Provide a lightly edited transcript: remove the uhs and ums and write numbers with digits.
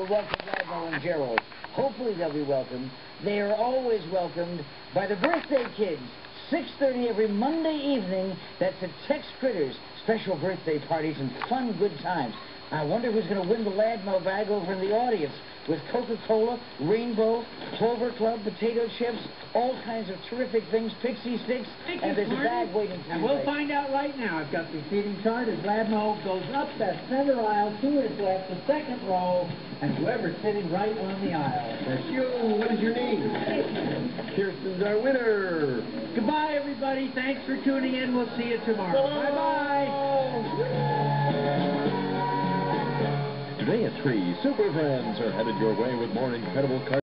welcome Ladmo and Gerald. Hopefully they'll be welcomed. They are always welcomed by the birthday kids. 6:30 every Monday evening. That's at Tex Critters. Special birthday parties and fun, good times. I wonder who's going to win the Ladmo bag over in the audience with Coca-Cola, Rainbow, Clover Club, potato chips, all kinds of terrific things, pixie sticks, and there's a bag waiting for you. And we'll find out right now. I've got the seating chart as Ladmo goes up that center aisle to his left, the second row, and whoever's sitting right on the aisle. That's you. What is your name? Kirsten's our winner. Goodbye, everybody. Thanks for tuning in. We'll see you tomorrow. Bye-bye. Today at 3, Super Friends are headed your way with more incredible cartoons.